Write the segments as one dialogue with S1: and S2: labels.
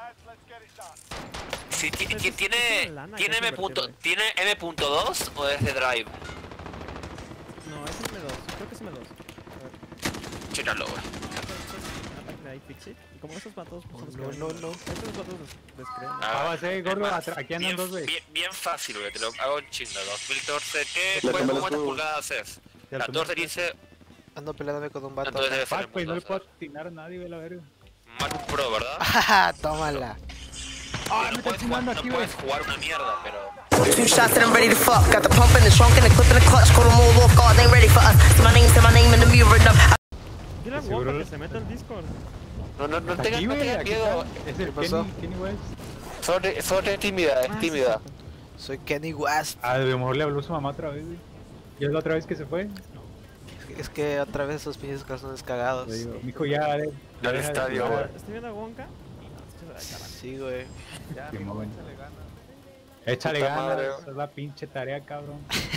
S1: Si tiene M.2 o es de Drive.
S2: No, es M2, creo que es M2. A ver.
S1: Chécalo, güey.
S2: Ataque de ahí, fix it. Y como estos vatos, pues son los que
S3: No.
S2: estos vatos descreen.
S1: Ah,
S4: gordo, aquí andan dos, güey.
S1: Bien fácil, güey, te lo hago en chingo. 2014, ¿cuántas pulgadas es? 14, 15,
S3: Ando peleándome con un vato.
S1: entonces debe ser
S4: Pues no le
S1: M.2.
S4: puedo atinar a nadie, güey, la verga.
S1: Mac Pro, ¿verdad?
S3: Ajá, tómala.
S4: Ah,
S1: No
S4: me está
S1: puedes
S4: chingando
S1: jugar,
S4: aquí,
S1: no
S4: güey.
S1: puedes jugar una mierda, pero...
S5: 2 shots and I'm ready to fuck. Got the pump in the trunk and the clip in the clutch. Call them all off guard, they ready for us. Say my name in the mirror and
S2: Dile a
S4: Seguro
S2: Wonka
S4: lo-
S2: que se meta al Discord.
S1: No
S4: Aquí,
S1: tengas
S4: güey, aquí
S1: miedo.
S4: está. Es el
S3: ¿Qué pasó?
S4: Kenny West.
S1: Solo es tímida, es tímida.
S3: Soy Kenny West.
S4: A lo mejor le habló su mamá otra vez, güey. ¿Ya es la otra vez que se fue?
S3: Es que otra vez esos pinches calzones cagados.
S4: Le digo, mijo, ya, dale. Ya
S1: Al
S4: deja de
S1: estadio,
S4: jugar.
S1: güey.
S2: ¿Estoy viendo a Wonka?
S3: Sí, güey.
S4: Simón. Échale
S1: Puta
S4: ganas,
S1: madre,
S4: esa es la pinche tarea, cabrón.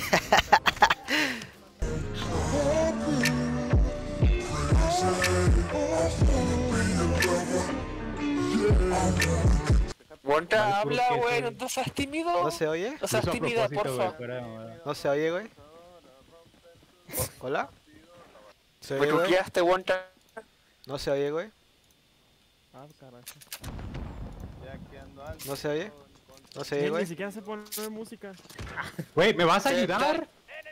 S1: Wonka,
S4: Vale,
S1: habla,
S4: puro
S1: güey,
S4: queso.
S1: no seas tímido.
S3: ¿No se oye?
S1: No seas
S4: Lo hizo a
S1: tímida,
S4: propósito,
S1: porfa.
S4: güey, fuera de mamada.
S3: ¿No se oye, güey? ¿Hola? ¿Se
S1: Me
S3: oye, güey?
S1: truqueaste, Wonka.
S3: ¿No se oye, güey?
S2: Ah, carajo.
S3: ¿No se oye? ¿No se
S2: Ni
S3: oye, güey?
S2: siquiera se pone música.
S4: Güey, ¿me vas a
S1: ¿Qué
S4: ayudar?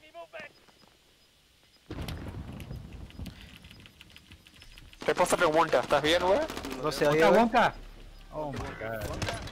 S1: ¿Qué pasa con Wonka? ¿Estás bien, güey?
S3: ¿No se oye,
S4: Wonka,
S3: güey?
S4: Wonka. Oh my god.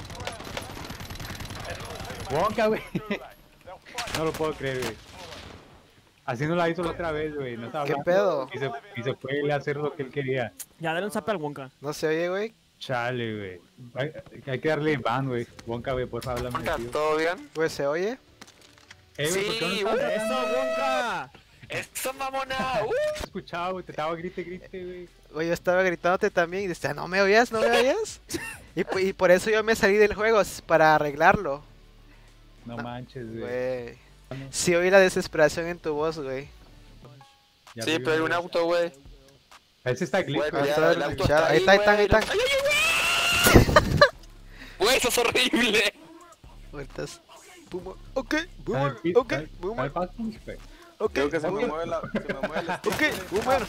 S4: Wonka, güey. No lo puedo creer, güey. Así no la hizo la otra vez, güey. No estaba
S3: ¿Qué
S4: hablando.
S3: pedo?
S4: Y se fue a hacer lo que él quería.
S2: Ya, dale un zap al Wonka.
S3: ¿No se oye, güey?
S4: Chale, güey. Hay que darle ban, güey. Wonka, güey, porfa, háblame
S1: Wonka,
S4: tío.
S1: ¿todo bien?
S3: Güey, ¿se oye?
S4: Güey, ¿por qué no
S1: Sí,
S4: estás
S1: güey.
S2: ¡Eso, Wonka!
S1: ¡Eso, mamona!
S4: escuchado, güey? Te estaba grite, güey.
S3: Güey, yo estaba gritándote también y decía, ¿no me oías? ¿No me oías? Y por eso yo me salí del juego, para arreglarlo.
S4: No manches, güey.
S3: Güey. Sí oí la desesperación en tu voz, güey.
S4: Ya
S1: Sí,
S4: vi,
S1: pero hay un
S4: güey.
S1: auto, güey.
S4: Ese está glitch,
S1: Güey,
S4: güey.
S1: ya,
S3: está
S1: el
S3: el
S1: auto
S3: chat.
S1: está
S3: Ahí está, ahí
S1: güey.
S3: están.
S1: ¡Ay, ay, ay! Güey, eso es horrible.
S3: Vueltas. Boomer. Ok,
S4: Está en
S3: boomer.
S4: el pit,
S3: Ok,
S4: está en
S3: boomer.
S4: el pasto, güey.
S3: Ok,
S6: Creo que se me
S3: boomer.
S6: mueve la...
S3: Ok, boomer.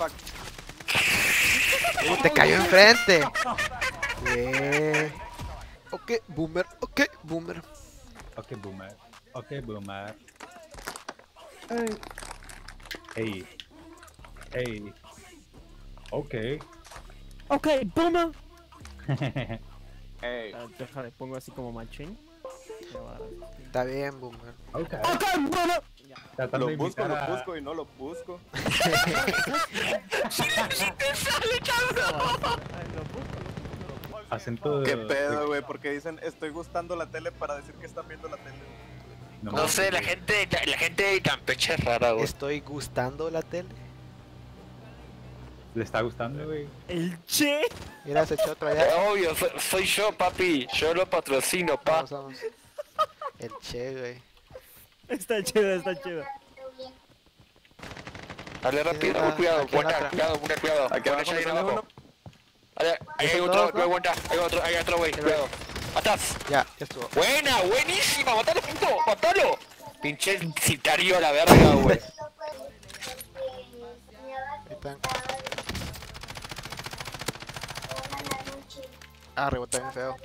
S3: Te cayó enfrente. Bien. Ok, boomer. Ok, boomer.
S4: Ok, boomer. Ok, boomer. Ey. Ey. Ok.
S2: Ok, boomer.
S6: Ey,
S2: Déjale, pongo así como machín. Ya va a dar.
S3: Está bien, boomer.
S4: Ok.
S2: Ok, boomer.
S4: Tratando de
S6: lo busco
S4: imitar a-
S6: y no lo busco.
S4: acento de...
S6: ¿Qué pedo, güey? Porque dicen, estoy gustando la tele para decir que están viendo la tele.
S1: No sé, la gente de Campeche es rara, güey.
S3: Estoy gustando la tele.
S4: ¿Le está gustando, güey?
S2: El Che.
S3: Mira, se echó otro allá.
S1: Obvio, soy yo, papi. Yo lo patrocino, pa.
S3: Vamos, vamos. El che, güey.
S2: Está chido, está chido.
S1: Dale rápido,
S3: Ah,
S1: cuidado,
S3: aquí en
S1: Wonka,
S3: otra.
S1: cuidado, cuidado.
S6: Aquí
S1: Wonka,
S6: abajo
S1: ya
S6: me
S1: viene
S6: sale
S1: abajo.
S6: uno.
S1: Ahí hay
S3: Esos
S1: otro,
S3: dos, ¿no?
S1: Wonka, hay otro, güey, cuidado. Atrás.
S3: Ya estuvo.
S1: Buena, buenísima, matalo, punto, matalo. Pinche citario a la verga, güey.
S3: Ahí están. Ah, rebotó bien feo.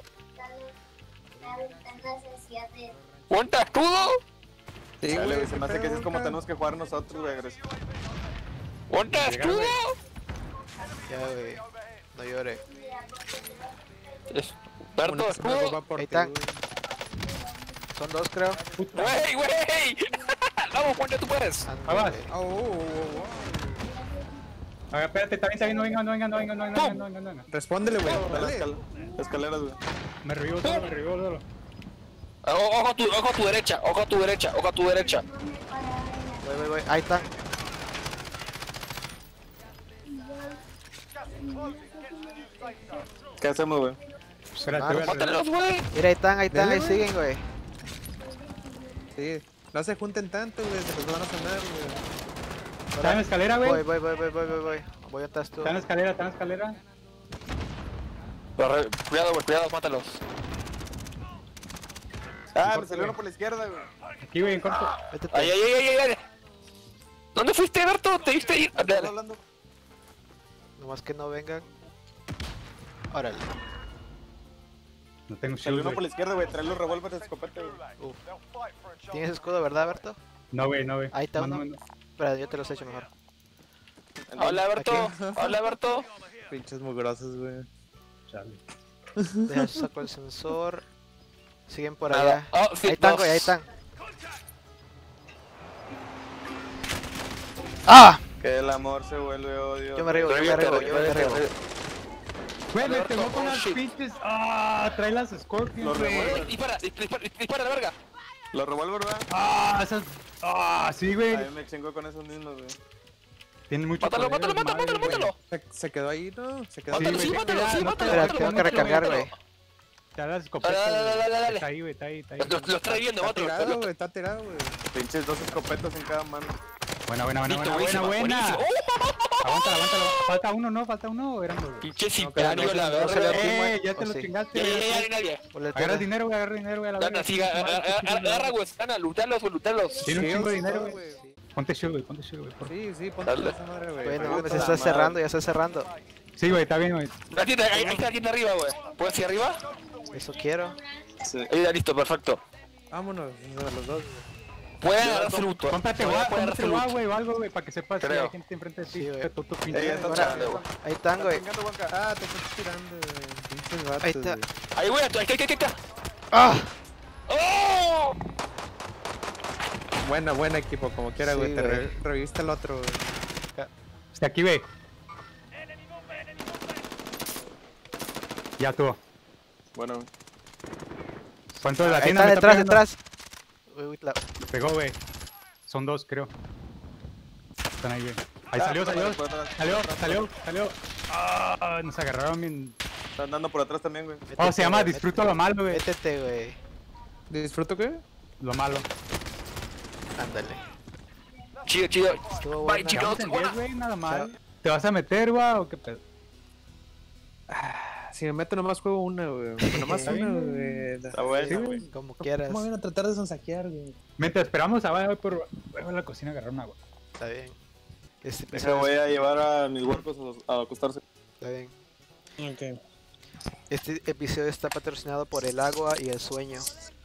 S1: ¿Wonka, escudo?
S6: Sí, güey, se me hace que así es como tenemos que jugar nosotros, güey.
S1: ¿Wonka, escudo?
S3: Ya, güey. No llore.
S1: Berto, escudo.
S3: Ahí están. Son dos, creo.
S1: Güey, güey. Vamos, Wonka, tú puedes.
S3: Ande,
S4: Ahí vas.
S3: güey.
S4: Ah, espérate, está bien, no venga, no venga.
S6: Respóndele, güey. Escaleras, güey.
S4: Me revivo solo.
S1: Ojo a tu derecha, ojo a tu derecha, ojo a tu derecha.
S3: Voy. Ahí está.
S6: ¿Qué hacemos, güey?
S4: Espérate,
S3: Ah,
S4: güey.
S1: Mátalos, güey.
S3: Mira, ahí
S6: Dale,
S3: ahí
S6: güey.
S3: siguen, güey.
S6: Sí. No se junten tanto, güey. Se los van a sonar, güey.
S4: ¿Está en la escalera, güey?
S3: Voy. Voy atrás tú.
S4: ¿Está en la escalera?
S1: Cuidado, güey, cuidado, mátalos.
S6: Ah, me salió uno por la izquierda, güey.
S4: Aquí, güey, en corto.
S3: Métete.
S1: Ay. ¿Dónde fuiste, Berto? ¿Te viste ir?
S6: ¿Estás hablando?
S3: Nomás que no vengan. Órale.
S4: No tengo
S6: Salió
S4: shield,
S6: uno por
S4: güey.
S6: la izquierda, güey. Trae los revólveres de escopeta, güey.
S3: Uf. ¿Tienes escudo, verdad, Berto?
S4: No, güey, no, güey.
S3: Ahí está uno.
S4: Mándame
S3: Espera, yo te los echo mejor.
S1: Hola, Berto. Hola, Berto.
S6: Pinches mugrosos, güey.
S4: Chale.
S3: Deja, saco el sensor. Siguen por
S1: Nada.
S3: allá.
S1: Oh, sí,
S3: Ahí están,
S1: dos.
S3: güey, ahí están. ¡Ah!
S6: Que el amor se vuelve odio.
S3: Yo me arribo, yo me arribo, yo me arribo.
S4: Güey, me
S1: Alberto,
S4: pegó con
S1: oh,
S4: las
S1: shit.
S4: pinches. Ah, trae las Scorpions,
S6: Los
S4: güey.
S6: revólveres.
S1: Dispara, la verga.
S6: Los revólveres, ¿verdad?
S4: Ah, esas. Ah, sí, güey.
S6: A mí me chingo con esos mismos, güey.
S4: Tienen mucho
S1: Mátalo,
S4: poder, madre, güey.
S1: mátalo.
S6: Se quedó ahí, ¿no? Se quedó
S4: Sí,
S1: Mátalo,
S4: güey,
S1: sí,
S4: te
S1: mátalo,
S4: queda-
S1: sí,
S4: no te
S1: mátalo,
S3: Espera,
S1: mátalo,
S3: tengo que
S1: mátalo,
S3: recargar,
S1: mátalo.
S3: güey.
S4: Te da las escopetas.
S1: Dale.
S4: Está ahí, güey, está ahí.
S1: Los trae viendo,
S6: Está
S1: mátalo.
S6: tirado, güey, está tirado, güey. Pinches dos escopetas en cada mano.
S4: Buena.
S1: Listo, buenísimo, buenísimo.
S4: Aguántalo. Falta uno, o eran dos.
S1: Pinche sicario, la
S3: no se le
S1: verga.
S3: da-
S4: Ya te
S3: ¿O
S4: lo
S3: sí?
S4: chingaste.
S1: Ya,
S4: güey.
S1: nadie.
S3: Boleto
S4: Agarra
S3: de-
S4: dinero, güey, a la verga.
S1: Gana, sí, agarra, güey, gana, lutalos.
S4: Tiene un
S6: Sí,
S4: chingo de
S6: sí,
S4: dinero,
S6: todo,
S4: güey. Ponte shield, güey, por
S6: Sí, ponte
S1: Dale.
S6: esa madre, güey.
S3: Güey, no
S6: Me
S3: mames,
S6: gusta
S3: ya
S6: la
S3: está
S6: madre.
S3: cerrando, ya está cerrando.
S4: Sí, güey, está bien, güey.
S1: Ahí está la tienda arriba, güey. ¿Puedes ir arriba?
S3: Eso quiero.
S6: Sí.
S1: Ahí está listo, perfecto.
S6: Vámonos, los dos, güey.
S1: Pueden agarrar fruto.
S4: Cómprate
S1: Pueden
S4: guau,
S1: agarrar
S4: cómprate guau,
S1: fruto.
S4: güey, o algo, güey, para que sepas que
S1: Creo.
S4: hay gente enfrente de ti.
S3: Sí, güey.
S4: Que tú pinche.
S6: Ey, está
S3: Ahora,
S6: chale, güey.
S3: ahí están, güey.
S6: Chingando, Juanca. Ah, te estás tirando, güey. Pinches vatos,
S3: Ahí está.
S6: güey.
S1: Ahí, güey, ahí está.
S3: ¡Ah!
S1: ¡Oh!
S6: Buena equipo, como quiera,
S3: Sí,
S6: güey. Te
S3: güey.
S6: reviste el otro, güey.
S4: Está aquí, güey. Ya tuvo.
S6: Bueno,
S4: ¿Cuánto de la
S3: Ahí
S4: tienda?
S3: está,
S4: Me
S3: detrás,
S4: pegando.
S3: detrás. Uy,
S4: Pegó, güey. Son dos, creo. Están ahí, güey. Ahí
S6: Ah,
S4: salió.
S6: por atrás.
S4: Ah, nos agarraron bien.
S6: están dando por atrás también, güey.
S4: Oh, se llama Disfruto lo malo, güey.
S3: Métete, güey.
S6: ¿Disfruto qué?
S4: Lo malo.
S3: Ándale.
S1: Chido.
S3: Estuvo
S1: Bye,
S3: buena.
S1: chicos.
S4: Quedamos en 10, güey, nada mal. ¿Te vas a meter, güey, o qué pedo?
S6: Si me meto nomás juego una, güey. Nomás
S3: Está
S6: una,
S3: bien,
S6: güey. Está
S4: Sí,
S6: bueno,
S4: güey.
S6: güey.
S3: Como quieras.
S6: ¿Cómo van a tratar de sonsaquear, güey?
S4: Mientras esperamos, voy por la cocina a agarrar una agua.
S3: Está bien. Este
S6: Me
S3: episodio
S6: voy a llevar a mis huercos a acostarse.
S3: está bien.
S6: Ok.
S3: Este episodio está patrocinado por el agua y el sueño.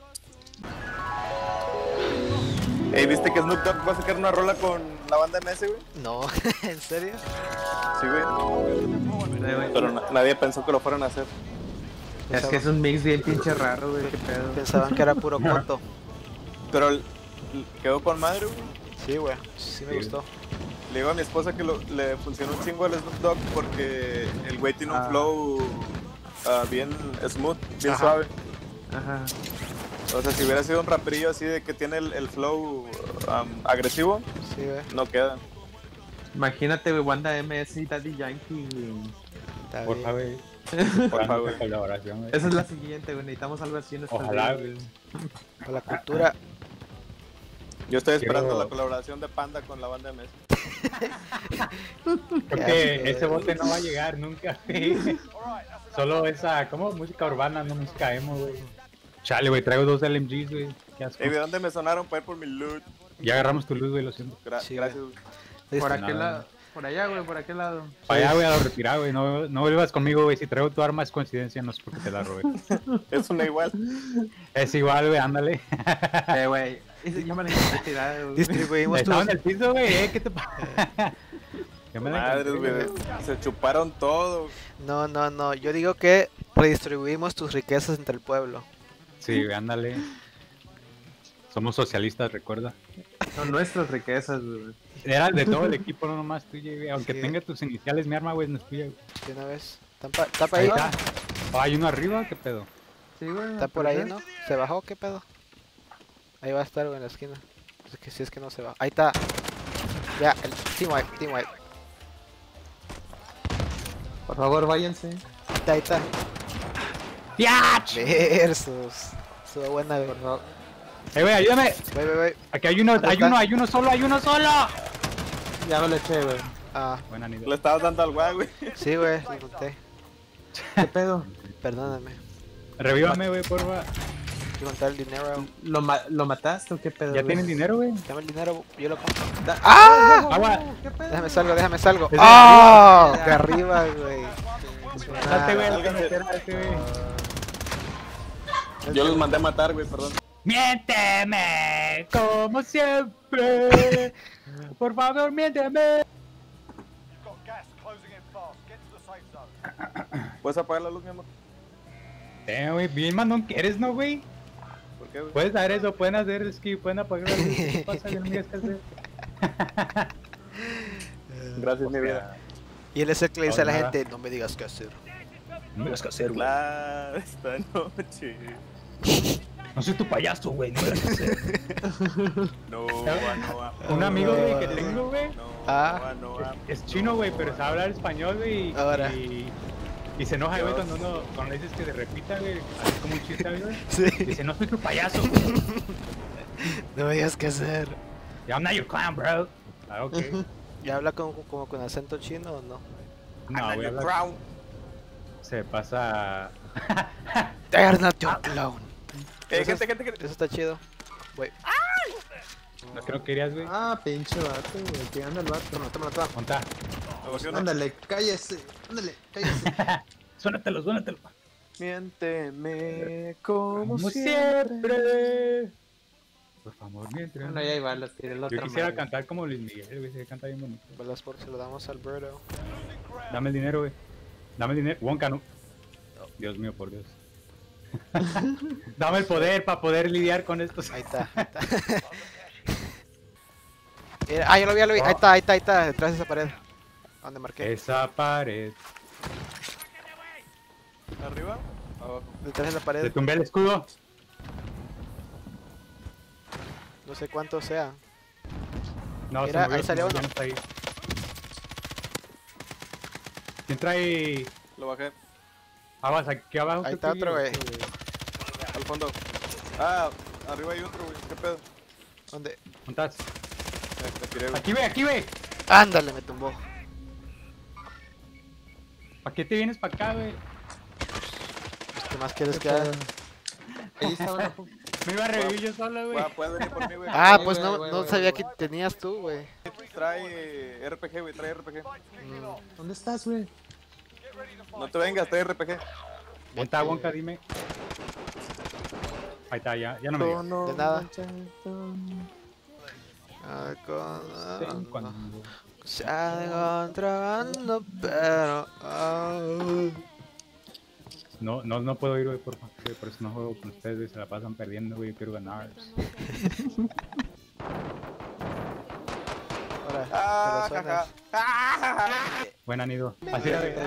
S6: Ey, ¿viste que Snoop Dogg va a sacar una rola con la banda MS, güey?
S3: No, ¿en serio?
S6: Sí, güey. Pero nadie pensó que lo fueran a hacer.
S3: Es que es
S6: un mix bien pinche raro, güey. Qué pedo.
S3: Pensaban que era puro coto.
S6: Pero quedó con madre, güey.
S3: Sí, güey. Sí me gustó.
S6: Le digo a mi esposa que le funcionó un chingo al Snoop Dogg porque el güey tiene un flow bien smooth, bien
S3: Ajá.
S6: suave. Ajá. O sea, si hubiera sido un raperillo así de que tiene el flow agresivo,
S3: Sí, güey.
S6: no queda.
S7: Imagínate, güey, banda MS y Daddy Yankee, güey.
S3: Está
S4: Porfa,
S3: bien.
S4: güey.
S6: Porfa, güey.
S4: Colaboración, güey.
S7: Esa es la siguiente, güey. Necesitamos algo así en nuestra
S4: Ojalá,
S7: vida,
S4: güey.
S3: A la cultura.
S6: Yo estoy esperando
S4: Quiero-
S6: la colaboración de Panda con la banda MS.
S4: Creo
S3: Qué
S4: que
S3: asco,
S4: ese
S3: güey.
S4: bote no va a llegar nunca, güey. Solo esa, ¿cómo? Música urbana, no música emo, güey. Chale, güey, traigo 2 LMGs, güey. Qué asco.
S6: Ey, ¿de dónde me sonaron para ir por mi loot?
S4: Ya agarramos tu luz, güey, lo siento.
S3: Sí,
S6: Gracias, güey.
S7: Por
S3: Este,
S7: aquel
S4: nada.
S7: lado. Por allá, güey, por aquel lado.
S4: Para allá, güey, a lo retirar, güey. No vuelvas conmigo, güey. Si traigo tu arma es coincidencia, no es porque te la robé.
S6: Es una igual.
S4: Es igual, güey, ándale.
S7: Güey. Ese ya me la encontré tirada, güey.
S3: Distribuimos
S4: Estaba
S3: tus...
S4: en el piso, güey, ¿qué te pasa? Ya me la
S6: Madres,
S4: encontré,
S6: güey. Se chuparon todo.
S3: No. Yo digo que redistribuimos tus riquezas entre el pueblo.
S4: Sí, güey, ándale. Somos socialistas, recuerda.
S7: Son nuestras riquezas, güey.
S4: Era de todo el equipo, no nomás tuya, güey. Aunque
S3: Sí.
S4: tenga tus iniciales, mi arma, güey, no es tuya, güey.
S3: De una vez. Tapa
S4: Ahí
S3: ahí.
S4: está. Oh, hay uno arriba, ¿qué pedo?
S7: Sí, güey.
S3: Está por ahí, ¿no? ¿Se bajó? ¿Qué pedo? Ahí va a estar, güey, en la esquina. Es que si es que no se va. Ahí está. Ya, el team wipe.
S7: Por favor, váyanse.
S3: Ahí está.
S4: ¡Tiach!
S3: Versus. Estuvo buena, güey.
S4: Güey, ayúdame.
S3: Voy.
S4: Aquí hay uno,
S3: ¿Dónde
S4: hay
S3: está?
S4: uno, hay uno solo.
S7: Ya me lo eché, güey.
S3: Ah,
S4: Buena
S6: Le
S4: idea.
S6: estabas dando al guay, güey.
S3: sí, güey. Lo noté.
S7: ¿Qué pedo?
S3: Perdóname.
S4: Revívame, güey, porfa.
S3: Quiero contar el dinero.
S7: ¿Lo mataste o qué pedo?
S4: ¿Ya
S7: güey?
S4: tienen dinero, güey?
S3: Dame el dinero, yo lo compro.
S7: ¡Ah!
S4: Agua.
S7: ¿Qué pedo?
S3: Déjame salgo.
S4: Desde
S3: ¡Oh! De arriba, güey.
S4: Salte, güey,
S6: Sálganse.
S4: salte, güey.
S6: Yo los mandé a matar, güey, perdón.
S4: Miénteme, como siempre. Por favor, miénteme.
S6: ¿Puedes apagar la luz, mi amor?
S4: Güey, bien mandón que eres, ¿no, güey?
S6: ¿Por qué, güey?
S4: Puedes dar eso, pueden hacer el ski, pueden apagar la luz. ¿Qué pasa? Ya no me digas qué hacer.
S6: Gracias, mi vida.
S3: Y él es el que le dice a la
S4: Nada.
S3: gente, no me digas qué hacer.
S4: No me digas qué hacer, güey.
S6: Esta noche.
S4: No soy tu payaso, güey. No me digas qué hacer.
S6: No,
S4: Un amigo, güey, que
S6: no,
S4: tengo, güey,
S6: no.
S4: es chino, güey, pero sabe hablar español, güey.
S3: Ahora.
S4: Y se enoja, güey,
S6: Dios.
S4: cuando le dices que se repita, güey. Así como un chiste, güey.
S3: Sí.
S4: Dice, no soy tu payaso.
S3: No me digas qué hacer.
S4: I'm not your clown, bro. Ah, ok.
S3: ¿Y habla como con acento chino o no?
S4: No, güey, habla- se pasa...
S3: They're not your clown.
S6: Gente.
S3: Eso está chido. Güey.
S4: No creo que querías, güey.
S7: Ah, pinche vato, güey. Que anda el vato.
S3: Toma.
S4: Monta.
S7: Ándale, cállese. Ándale, cállese.
S4: Suénatelo.
S6: Miénteme como
S4: Como
S6: siempre.
S4: siempre. Por favor, mientras.
S7: Bueno, ya iba, lo tiré la
S4: Yo
S7: otra
S4: quisiera
S7: madre.
S4: cantar como Luis Miguel, güey. Se canta bien bonito.
S3: Balas por se lo damos a Alberto.
S4: Dame el dinero, güey. Dame el dinero. Wonka, no. Dios mío, por Dios. Dame el poder para poder lidiar con estos.
S3: Ahí está. Yo lo vi. Ahí está. Detrás de esa pared. Donde marqué.
S4: Esa pared.
S6: ¿Arriba? Abajo.
S3: Detrás de la
S4: Le
S3: pared.
S4: tumbé el escudo.
S3: No sé cuánto sea.
S4: No,
S3: Mira,
S4: se movió,
S3: ahí salió
S4: ya
S3: uno.
S4: no está ahí. ¿Quién trae
S6: Lo bajé.
S4: aguas aquí abajo?
S3: Ahí
S4: creo
S3: está
S4: que
S3: otro, güey.
S6: Al fondo. Arriba hay otro, güey. ¿Qué pedo?
S3: ¿Dónde?
S4: ¿Montas?
S6: Me tiré, güey.
S4: Aquí, güey.
S3: Ándale, me tumbó.
S4: ¿Para qué te vienes para acá, güey?
S3: ¿Qué más quieres que haga?
S7: Ahí estaba la...
S4: Me iba a revivir yo solo, güey.
S6: Puedes venir por mí, güey.
S3: Ah,
S7: Güey,
S3: pues
S7: güey,
S3: no
S7: güey,
S3: sabía
S7: güey.
S3: que tenías tú, güey.
S6: Trae RPG, güey. Trae RPG.
S7: ¿Dónde estás, güey?
S6: No te vengas, trae RPG.
S4: Monta, Wonka, dime. Ahí está, ya no me digas.
S3: De nada.
S4: Cuando-
S3: Se ha de contrabando, pero...
S4: No puedo ir, güey, por eso no juego con ustedes, güey, se la pasan perdiendo, güey, yo quiero ganar.
S3: Ahora, te lo suenas.
S4: Buena nido. Así era, güey.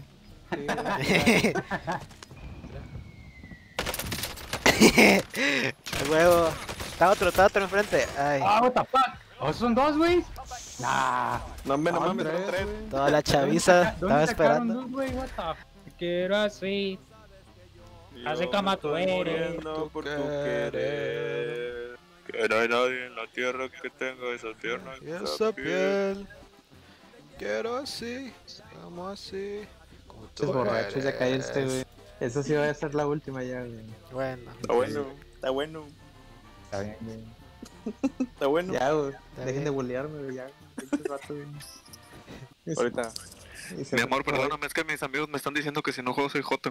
S3: El huevo. Está otro enfrente. Ay,
S4: Ah, what the fuck. ¿Oh, son dos, güey? Nah.
S6: No me no mames,
S7: Andrés,
S6: son tres.
S7: güey.
S3: toda la chaviza
S4: ¿Dónde
S3: estaba
S4: sacaron
S3: esperando.
S4: dos, güey? What the fuck? Te quiero así. Así
S6: Yo
S4: como
S6: me
S4: tú
S6: estoy
S4: eres.
S6: muriendo por tu querer. Que no hay nadie en la tierra que tenga esa pierna.
S3: Y esa piel. Quiero así, amo así. Como tú
S7: Pinches borrachos, ya
S3: eres.
S7: cállate, güey. Esa sí va a ser la última ya, güey.
S3: Bueno,
S6: Está bueno, está bueno,
S4: Está bien, güey.
S6: está bueno.
S7: Ya, güey.
S3: Está
S7: Dejen
S3: bien.
S7: de bullearme, güey. Ya, pinches vatos, güey.
S6: Ahorita.
S7: Y se-
S8: Mi amor, perdóname, es que mis amigos me están diciendo que si no juego soy Joto.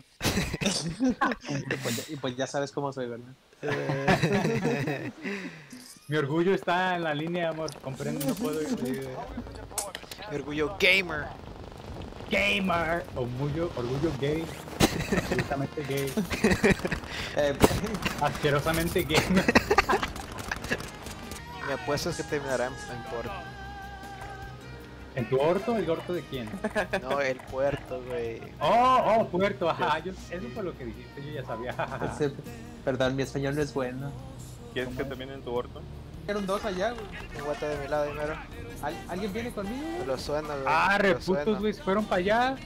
S7: Y pues ya sabes cómo soy, ¿verdad?
S4: Mi orgullo está en la línea, amor. Comprendo, no puedo ir.
S3: mi orgullo gamer.
S4: Gamer. Orgullo gay. Absolutamente gay. Asquerosamente gamer.
S3: Mi apuesta es que terminará en Porto.
S4: ¿En tu orto? ¿El orto de quién?
S3: No, el puerto, güey.
S4: Oh, puerto. Ajá, eso fue lo que dijiste, yo ya sabía.
S7: Ese- Perdón, mi español no es bueno.
S6: ¿Quieres que termine en tu orto?
S7: Eran dos allá, güey.
S3: Un guate de mi lado primero.
S7: ¿Alguien viene conmigo?
S3: Me lo suena, güey.
S4: Ah,
S3: me lo
S4: reputos,
S3: suena.
S4: güey, fueron para allá.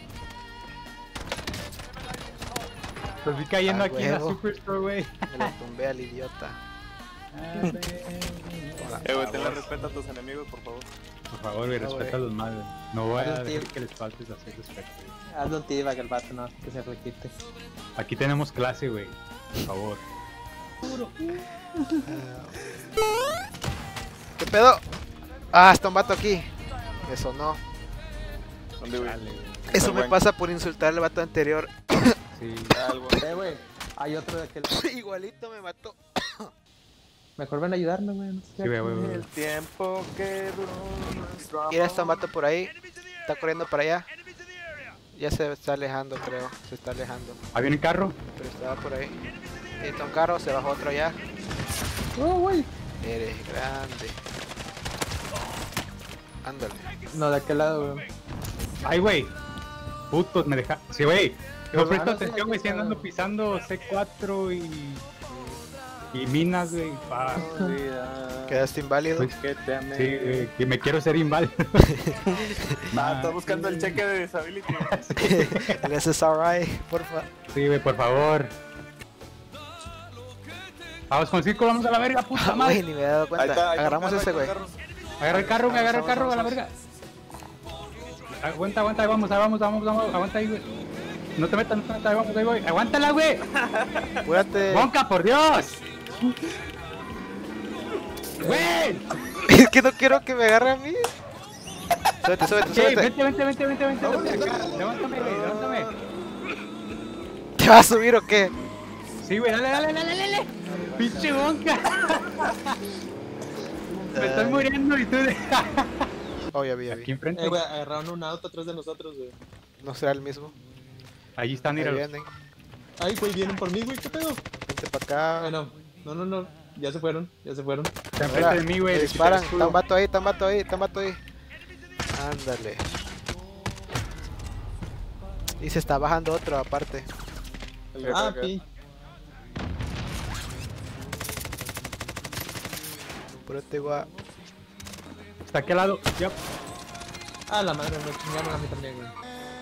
S4: Los vi cayendo
S3: Ah,
S4: aquí en la
S3: huevo.
S4: Superstore, güey.
S3: Me lo tumbé al idiota.
S6: Güey, tenle respeto a tus enemigos, por favor.
S4: Por favor, güey, respeta a los más, güey. No voy a decir que les faltes hacer respeto.
S7: Hazlo un tibia que el vato no, que se requite.
S4: Aquí tenemos clase, güey. Por favor.
S3: ¿Qué pedo? Ah, está un vato aquí. Me sonó.
S6: ¿Dónde, güey?
S3: Eso me pasa por insultar al vato anterior.
S4: Sí.
S6: Algo.
S7: Güey, hay otro de aquel.
S3: Igualito me mató.
S7: Mejor ven a ayudarme, güey. No sé
S4: Sí, güey.
S6: El tiempo que duró nuestro amor.
S3: Mira, está un vato por ahí. Está corriendo para allá. Ya se está alejando, creo. Se está alejando.
S4: Ahí viene el carro.
S3: Pero estaba por ahí. Y está un carro, se bajó otro allá.
S7: Oh, güey.
S3: Eres grande. Ándale.
S7: No, de aquel lado, güey.
S4: Ay, güey. Putos, me deja. Sí, güey. No presto
S7: no,
S4: atención, güey. Si ando pisando C4 y minas, güey. Pa.
S3: Quedaste inválido.
S4: Pues,
S6: Que te amé.
S4: sí, güey. Que me quiero ser inválido.
S6: Está buscando el cheque de disability.
S3: El SSRI, porfa.
S4: Sí, güey, por favor. Vamos con el círculo, vamos a la verga, puta
S3: Güey,
S4: madre.
S3: ni me he dado
S6: Ahí
S3: cuenta.
S6: está,
S3: Agarramos ese, güey.
S4: Agarra el carro, güey, agarra el carro, a la verga. Aguanta, aguanta, ahí vamos, aguanta ahí, güey. No te metas, ahí vamos, ahí voy. Aguántala, güey.
S3: Apúrate.
S4: ¡Bonca, por Dios! ¡Güey!
S3: Es que no quiero que me agarre a mí. Súbete, súbete,
S4: Sí,
S3: súbete.
S4: vente acá. Levántame, güey, levántame.
S3: ¿Te vas a subir o qué?
S4: Sí, güey, dale. Pinche Bonca. Me estoy muriendo y tú de...
S3: Oh, ya vi.
S4: Aquí enfrente.
S7: Güey, agarraron un auto atrás de nosotros, güey.
S3: No será el mismo.
S4: Allí están,
S3: Ahí
S4: mira.
S3: vienen.
S7: Ay, güey, vienen por mí, güey, ¿qué pedo?
S3: Vente para acá.
S7: Bueno, no. Ya se fueron.
S4: Está
S3: Mira,
S4: enfrente de mí, güey.
S3: me disparan. Está un vato ahí. Ándale. Y se está bajando otro aparte.
S7: Ah, pi.
S3: Apúrate, guau.
S4: Está aquí al lado. Ya.
S7: Ah, la madre, me chingaron a mí también, güey.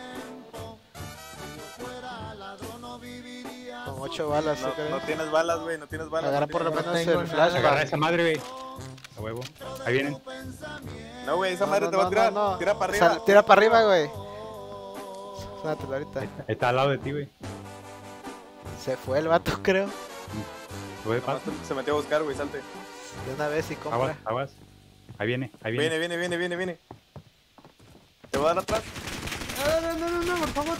S3: Con 8 balas, ¿sí
S6: No
S3: crees?
S6: tienes balas, güey, no tienes balas.
S3: Agarra
S6: no
S3: por lo
S6: tienes
S3: menos
S7: tengo
S3: el
S7: nada.
S4: Agarra
S3: flashbang.
S4: esa madre, güey. A huevo. Ahí vienen.
S6: balas. No, güey, esa madre te va a tirar. Tira para arriba.
S3: Tira para arriba, güey. Sátelo ahorita.
S4: Está al lado de ti, güey.
S3: Se fue el vato, creo.
S4: Güey, paso.
S6: Se metió a buscar, güey, salte.
S3: De una vez y
S4: Aguas,
S3: compra.
S4: aguas. Ahí viene.
S6: Viene. Te voy a dar atrás. No, por favor,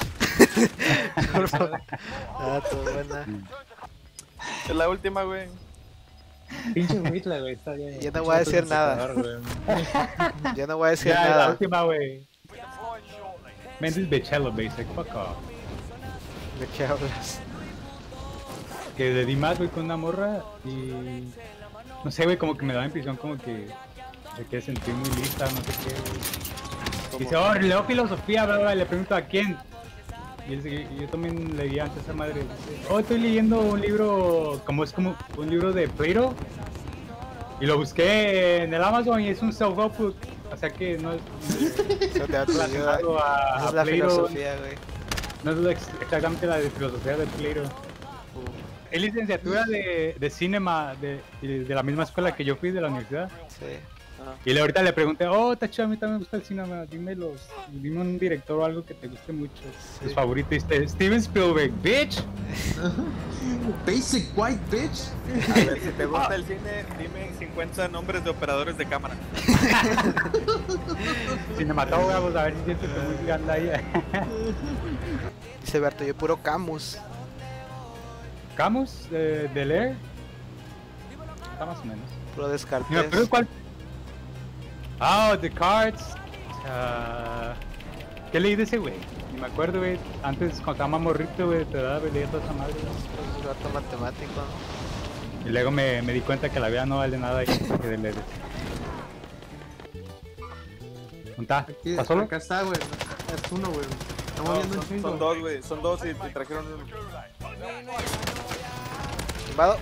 S6: no.
S3: Ah, tu buena.
S6: Es la última, güey.
S7: Pinche Whitla, güey, está bien.
S3: Yo no voy a decir nada. Yo no voy a decir
S4: Ya, la
S3: nada.
S4: última, güey. Man, this bitch hella basic. Fuck off.
S3: ¿De qué hablas?
S4: Que le di más, güey, con una morra y... No sé, güey, como que me daba impresión como que... Se quiere sentir muy lista, no sé qué, güey. Dice, oh, leo filosofía, bla, bla, le pregunto a quién. Y yo también leía antes a esa madre. Dice, oh, estoy leyendo un libro, como un libro de Plato. Y lo busqué en el Amazon y es un self-help book. O sea que no es
S3: Eso te da tu ayuda.
S4: relacionado a
S3: Esa es la
S4: Plato.
S3: filosofía, güey.
S4: No es exactamente la de filosofía de Plato. Es licenciatura de cinema de la misma escuela que yo fui, de la universidad.
S3: Sí.
S4: Y ahorita le pregunté, oh, está chido, a mí también me gusta el cinema, dime un director o algo que te guste mucho.
S3: Sí.
S4: Tu favorito, Steven Spielberg, bitch.
S7: Basic white bitch.
S6: A ver, si te gusta el cine, dime 50 nombres de operadores de cámara.
S4: Cinematógrafos, a ver si sientes que muy grande ahí.
S3: Dice Berto, yo puro Camus.
S4: Camus, de leer. Está más o menos.
S3: Puro
S4: Mira,
S3: Descartes.
S4: pero ¿cuál? Ah, The Cards. ¿Qué leí de ese güey? Ni me acuerdo, güey. Antes, cuando estaba más morrito, güey, te daba leía toda esa madre.
S3: Es un rato matemático.
S4: Y luego me di cuenta que la vida no vale nada y que de leer. ¿Está? ¿Está solo?
S7: Acá está, güey. Es uno, güey. Estamos viendo un chingo.
S6: Son dos, güey, son dos y te trajeron uno.
S3: Tumbado.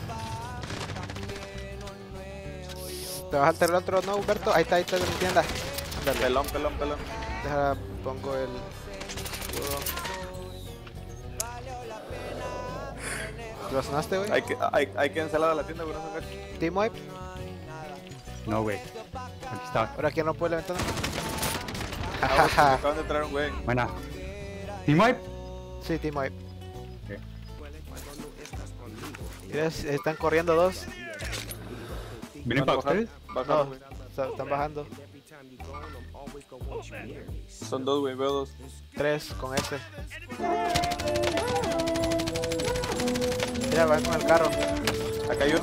S3: ¿Te vas a alterar el otro, no, Humberto? Ahí está en la tienda. Ándale.
S6: Pelón.
S3: Deja, pongo el escudo. ¿Lo sonaste, güey?
S6: Hay que ensalar a la tienda, güey, no se enganche.
S3: ¿Team wipe?
S4: No, güey. Aquí está.
S3: ¿Por aquí no puede la ventana?
S6: Acaban de entrar un güey.
S4: Buena. ¿Team wipe?
S3: Sí, team wipe.
S4: Ok.
S3: Mira, están corriendo dos.
S4: ¿Vienen para ustedes?
S6: Bajaron,
S3: No,
S6: güey.
S3: están bajando.
S6: Son dos, güey, veo dos.
S3: 3 con ese. Mira, van con el carro.
S6: Acá hay uno.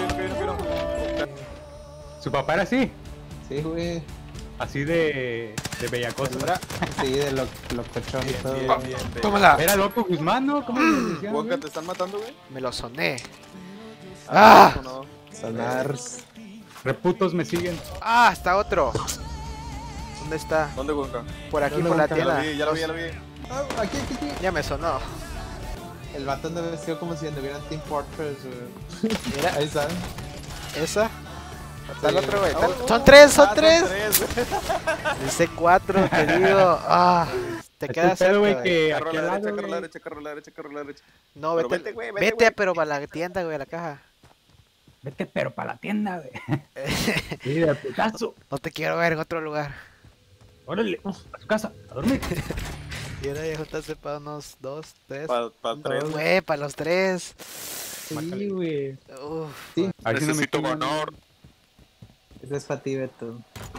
S4: ¿Su papá era así?
S7: Sí, güey.
S4: Así de bellacoso.
S3: Mira.
S7: Sí, de locochón y todo.
S6: Bien.
S3: Tómala.
S4: ¿Era loco Guzmán, no? ¿Cómo le decían,
S6: Wonka,
S4: güey?
S6: ¿te están matando, güey?
S3: Me lo soné.
S6: Ah.
S3: ¡Ah!
S6: No.
S7: Sonar.
S4: Reputos me siguen.
S3: ¡Ah! Está otro. ¿Dónde está?
S6: ¿Dónde, Wonka?
S3: Por aquí,
S7: ¿Dónde,
S3: por la
S7: Wonka?
S3: tienda.
S6: Ya lo vi.
S7: Ah, aquí.
S3: Ya me sonó.
S7: El vato anda vestido como si anduvieran Team Fortress, güey.
S3: Mira,
S7: Ahí están.
S3: esa. Está el otro, güey.
S6: Oh,
S3: Son tres, son
S6: Ah,
S3: tres.
S6: güey.
S3: Dice 4, te digo. Ah, te
S4: Es
S3: quedas
S4: el pedo, güey,
S3: cerca,
S4: que
S6: Carro a
S4: aquí
S6: la
S4: al lado,
S6: derecha, carro a la
S4: güey.
S6: derecha, carro a la derecha, carro a la derecha.
S3: No,
S6: Pero
S3: vete,
S6: vete, güey,
S3: vete, pero para la tienda, güey, a la caja.
S4: Vete, pero para la tienda, güey. Sí, de putazo.
S3: No te quiero ver en otro lugar.
S4: Órale, a su casa, a dormir.
S3: Y ahora ya juntarse para unos 2, 3.
S6: Para tres.
S3: Güey, para los 3.
S7: Sí, güey.
S3: Uf.
S7: Sí.
S4: A ver si no me
S8: Necesito
S4: chingan,
S8: ganar.
S7: Ese es Fatibeto.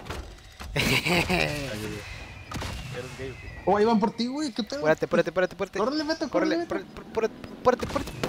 S7: Oh, ahí van por ti, güey. ¿Qué pedo?
S3: Párate.
S7: Córrele, Beto,
S3: Córrele,
S7: córrele.
S3: párate.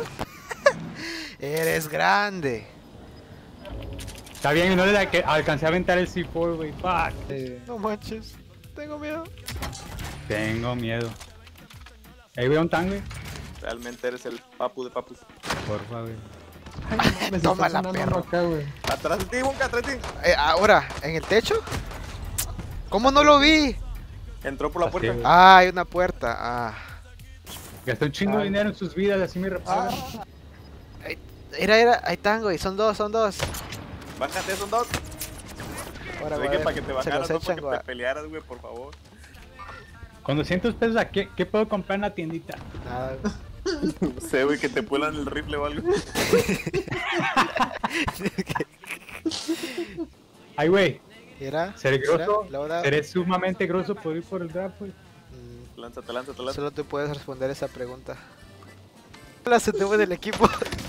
S3: Eres grande.
S4: Está bien, y no le alcancé a aventar el C4, güey. Fuck.
S3: No manches. Tengo miedo.
S4: Tengo miedo. Ahí veo un tan, güey.
S6: Realmente eres el papu de papus.
S4: Porfa, güey.
S7: Me
S3: Toma
S7: está
S3: la
S7: sonando
S3: perro.
S7: acá, güey.
S6: Atrás de ti, Wonka, atrás de ti.
S3: Ahora, ¿en el techo? ¿Cómo no lo vi?
S6: Entró por la
S4: Así,
S6: puerta.
S4: güey.
S3: Ah, hay una puerta. Ah.
S4: Gasté un chingo de dinero en sus vidas, así me repagan.
S3: Era, ahí están, güey. Son dos.
S6: Bájate, son dos.
S3: Ahora,
S6: Dije para que te
S3: se
S6: bajaras,
S3: los
S6: no
S3: echan,
S6: para que
S3: güey.
S6: te pelearas, güey, por favor.
S4: Con 200 pesos, ¿a qué puedo comprar en la tiendita?
S3: Nada, güey.
S6: No sé, güey, que te puelan el rifle o algo.
S4: Ay, güey.
S3: Mira.
S4: Seré grosso.
S3: Laura.
S4: Seré sumamente grosso por ir por el draft, güey.
S6: Lánzate.
S3: Solo tú puedes responder esa pregunta. Hola, se te fue del equipo.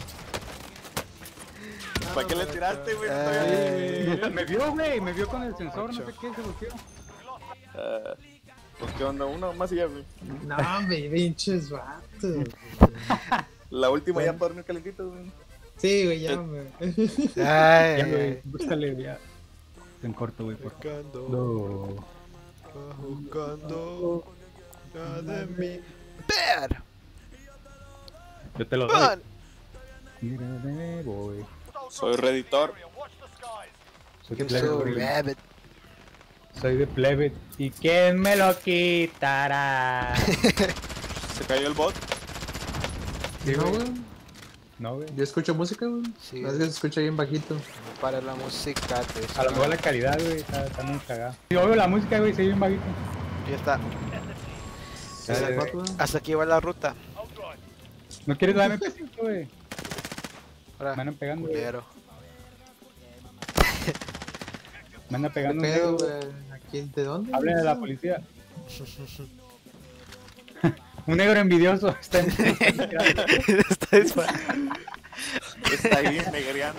S6: ¿Para qué le tiraste, güey?
S4: Me vio, güey. Me vio con el sensor, no sé qué, se bloqueó.
S6: Pues qué onda, uno más y ya, güey.
S7: No, me pinches vatos.
S6: La última ya para dormir calentito, güey.
S7: Sí, güey, ya, güey.
S3: Ay,
S4: Ya, güey. Búscale, ya. En corto, güey, por
S3: Buscando,
S4: favor.
S3: buscando nada de mí. ¡Ver!
S4: Yo te lo doy.
S3: ¡Man!
S4: Mira, me voy.
S6: Soy Redditor.
S4: Soy
S3: You
S4: de
S3: so
S4: plebe.
S3: rabbit.
S4: Soy de plebe. ¿Y quién me lo quitará?
S6: Se cayó el bot.
S4: Sí,
S7: No,
S4: güey.
S7: güey.
S4: No, güey.
S7: Yo escucho música, güey.
S3: Sí,
S7: No es que se escucha bien bajito.
S3: para la música.
S4: A lo mejor la calidad, güey, está muy cagada. Yo oigo la música, güey, se oye bien bajito.
S3: Ya está.
S4: Dale, güey.
S3: Hasta aquí va la ruta.
S4: ¿No quieres darme pesito, güey?
S3: Ahora,
S4: Me andan pegando, güey.
S3: culero.
S4: Me andan
S7: ¿Qué
S4: pegando un
S7: pedo,
S4: negro.
S7: güey? ¿Aquí de dónde?
S4: Hablen a la policía. Un negro envidioso está en...
S3: Está disparando.
S6: Está ahí negreando.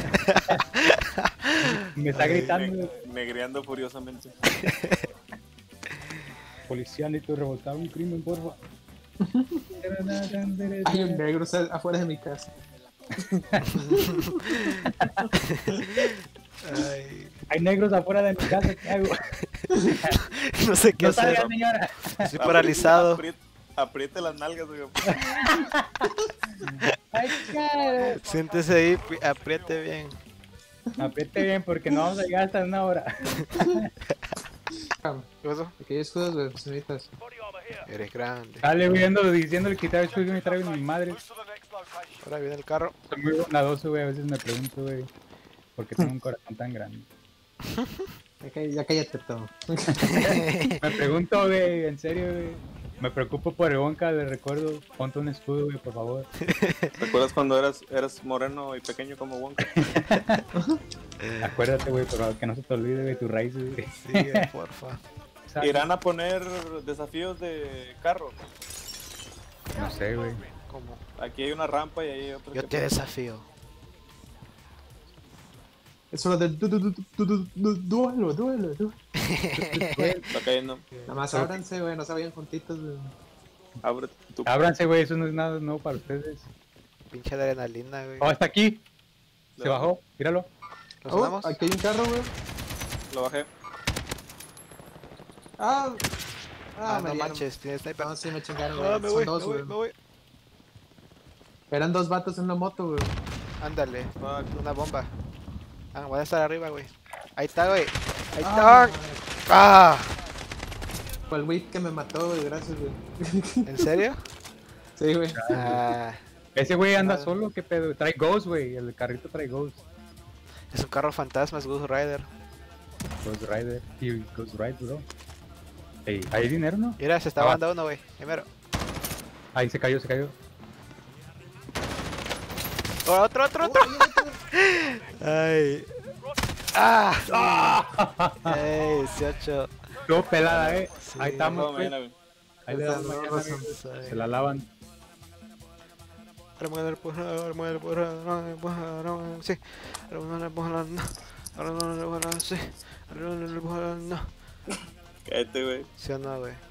S4: Me está gritando.
S6: Negreando furiosamente.
S4: Policía, necesito revoltar un crimen, porfa.
S7: Hay un negro afuera de mi casa.
S3: Ay,
S4: Hay negros afuera de mi casa, ¿qué hago?
S3: no sé qué
S4: No
S3: hacer.
S4: salga, señora.
S3: Estoy paralizado.
S6: Apriete las nalgas, güey.
S4: Ay, cara.
S3: Siéntese ahí, apriete bien.
S4: Apriete bien porque no vamos a llegar hasta una hora.
S3: ¿Qué pasó?
S7: Aquí hay escudos, güey, señoritas.
S3: Eres grande.
S4: Dale, viendo, diciéndole que estaba después que me traigo mi madre.
S3: Ahora viene el carro.
S4: Soy muy bondadoso, güey. A veces me pregunto, güey, ¿por qué tengo un corazón tan grande?
S7: Ya cállate todo.
S4: Me pregunto, güey, en serio, güey. Me preocupo por el Wonka, le recuerdo. Ponte un escudo, güey, por favor.
S6: ¿Recuerdas cuando eras moreno y pequeño como Wonka?
S4: Acuérdate, güey, por favor, que no se te olvide, güey, tus raíces, güey.
S3: Sí, porfa.
S6: ¿Irán a poner desafíos de carro?
S4: No sé, güey.
S3: ¿Cómo?
S6: Aquí hay una rampa y ahí hay otro.
S3: Yo te desafío.
S7: Eso es del duelo.
S6: Está cayendo.
S7: Nada más ábranse, güey, no se vayan juntitos, güey.
S6: Ábrete tu...
S4: Ábranse, güey, eso no es nada nuevo para ustedes.
S3: Pinche adrenalina, güey.
S4: Oh, está aquí. Se bajó, míralo.
S3: ¿Nos
S7: Oh,
S3: andamos?
S7: aquí hay un carro, güey.
S6: Lo bajé.
S7: Ah,
S3: No
S7: Mariano.
S3: manches, tienes sniper.
S7: No, sí me chingaron, güey.
S3: Ah, me
S7: Son
S3: voy,
S7: dos,
S3: me voy,
S7: güey.
S3: me voy.
S7: Eran dos vatos en una moto, güey.
S3: Ándale,
S6: Fuck.
S3: una bomba. Ah, voy a estar arriba, güey. Ahí está, güey. Ahí está. Ah,
S7: Fue el whip que me mató, güey, gracias, güey.
S3: ¿en serio?
S7: Sí, güey.
S3: Ah,
S4: Ese güey anda solo, qué pedo. Trae Ghost, güey. El carrito trae Ghost.
S3: es un carro fantasma, es Ghost Rider.
S4: Ghost Rider. Y Ghost Rider, bro. Ey, ¿hay dinero, no?
S3: Mira, se está bajando uno, güey. Primero.
S4: Ahí se cayó, se cayó.
S3: Oh, otro. Ay. Ah. Ey, 18.
S4: Estuvo pelada,
S3: Sí,
S4: Ahí estamos,
S6: No,
S4: güey.
S6: mañana, güey.
S4: Ahí le damos mañana, güey. Se la lavan.
S3: Sí.
S6: Cállate, güey.
S3: ¿Sí o no, güey?